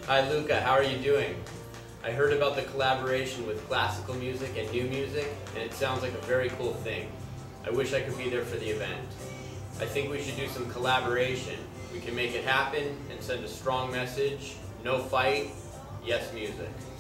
Hi Luca, how are you doing? I heard about the collaboration with classical music and new music, and it sounds like a very cool thing. I wish I could be there for the event. I think we should do some collaboration. We can make it happen and send a strong message. No fight, yes music.